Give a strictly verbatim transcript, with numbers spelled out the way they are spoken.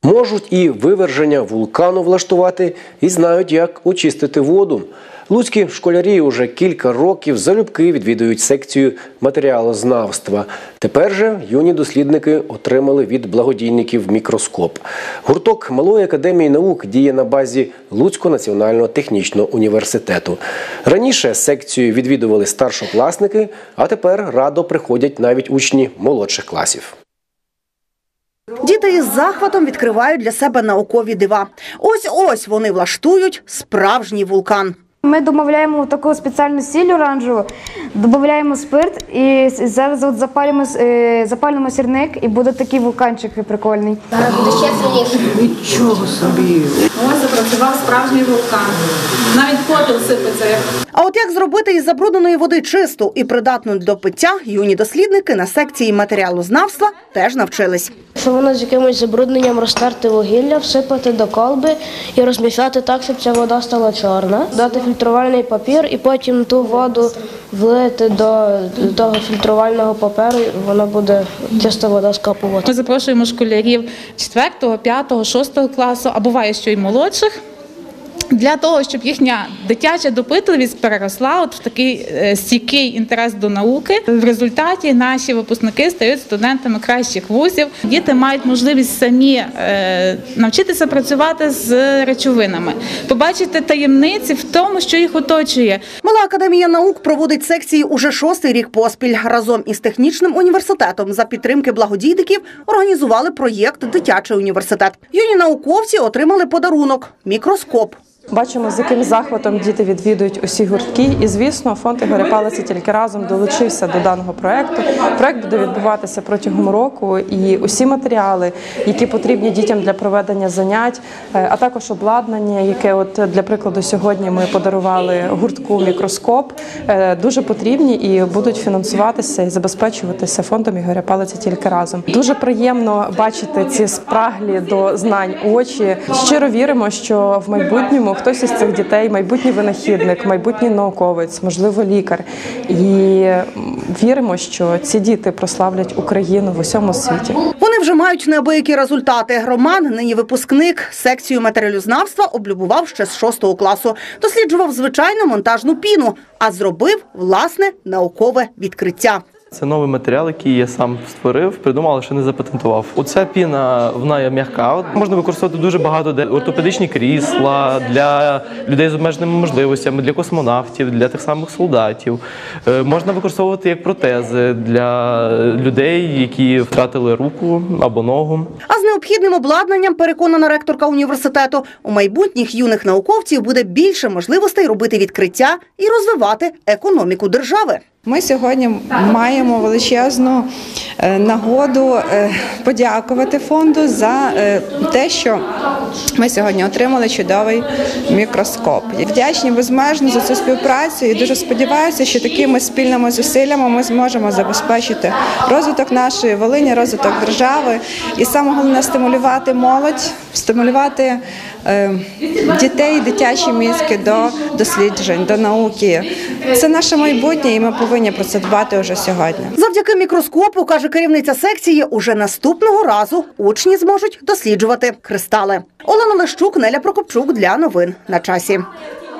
Можуть і виверження вулкану влаштувати, і знають, як очистити воду. Луцькі школярі уже кілька років залюбки відвідують секцію матеріалознавства. Тепер же юні дослідники отримали від благодійників мікроскоп. Гурток Малої академії наук діє на базі Луцького національного технічного університету. Раніше секцію відвідували старшокласники, а тепер радо приходять навіть учні молодших класів. Діти із захватом відкривають для себе наукові дива. Ось-ось вони влаштують справжній вулкан. Ми додаємо таку спеціальну сіль оранжеву, додаємо спирт і зараз от запалимо, запалимо сірник і буде такий вулканчик прикольний. Зараз буде ще сильніше. Нічого собі. Ось запрацював справжній вулкан. Навіть попіл сипеться. А от як зробити із забрудненої води чисту і придатну до пиття, юні дослідники на секції матеріалознавства теж навчились. Якщо воно з якимось забрудненням розтерти вугілля, всипати до колби і розмішати так, щоб ця вода стала чорна. Дати фільтрувальний папір і потім ту воду влити до того фільтрувального паперу, і вона буде чиста вода скапувати. Ми запрошуємо школярів четвертого, п'ятого, шостого класу, а буває, що й молодших, для того, щоб їхня дитяча допитливість переросла от в такий стійкий інтерес до науки. В результаті наші випускники стають студентами кращих вузів. Діти мають можливість самі е, навчитися працювати з речовинами, побачити таємниці в тому, що їх оточує. Мала академія наук проводить секції уже шостий рік поспіль. Разом із технічним університетом за підтримки благодійників організували проєкт «Дитячий університет». Юні науковці отримали подарунок – мікроскоп. Бачимо, з яким захватом діти відвідують усі гуртки. І, звісно, фонд Ігоря Палиці «Тільки разом» долучився до даного проєкту. Проєкт буде відбуватися протягом року. І усі матеріали, які потрібні дітям для проведення занять, а також обладнання, яке, от для прикладу, сьогодні ми подарували гуртку мікроскоп, дуже потрібні і будуть фінансуватися і забезпечуватися фондом Ігоря Палиці «Тільки разом». Дуже приємно бачити ці спраглі до знань очі. Щиро віримо, що в майбутньому хтось із цих дітей – майбутній винахідник, майбутній науковець, можливо, лікар. І віримо, що ці діти прославлять Україну в усьому світі. Вони вже мають неабиякі результати. Роман, нині випускник, секцію матеріалознавства облюбував ще з шостого класу. Досліджував звичайну монтажну піну, а зробив власне наукове відкриття. Це новий матеріал, який я сам створив, придумав, але ще не запатентував. Оця піна, вона є м'яка. Можна використовувати дуже багато де ортопедичні крісла для людей з обмеженими можливостями, для космонавтів, для тих самих солдатів. Можна використовувати як протези для людей, які втратили руку або ногу. А з необхідним обладнанням, переконана ректорка університету, у майбутніх юних науковців буде більше можливостей робити відкриття і розвивати економіку держави. Ми сьогодні маємо величезну нагоду подякувати фонду за те, що ми сьогодні отримали чудовий мікроскоп. Вдячні безмежно за цю співпрацю і дуже сподіваюся, що такими спільними зусиллями ми зможемо забезпечити розвиток нашої Волині, розвиток держави і саме головне – стимулювати молодь, стимулювати дітей, дитячі мізки до досліджень, до науки. Це наше майбутнє і ми повинні про це дбати вже сьогодні. Завдяки мікроскопу, каже керівниця секції, уже наступного разу учні зможуть досліджувати кристали. Олена Лещук, Неля Прокопчук для новин на часі.